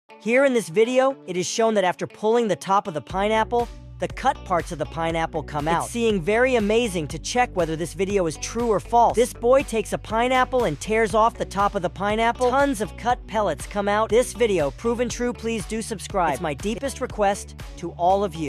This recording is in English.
Here in this video, it is shown that after pulling the top of the pineapple, the cut parts of the pineapple come out. It's seeming very amazing to check whether this video is true or false. This boy takes a pineapple and tears off the top of the pineapple. Tons of cut pellets come out. This video proven true. Please do subscribe. It's my deepest request to all of you.